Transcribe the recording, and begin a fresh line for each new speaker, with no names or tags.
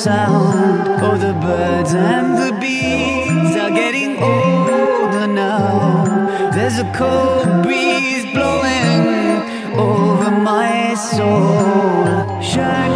sound of the birds and the bees are getting older now. There's a cold breeze blowing over my soul. Shine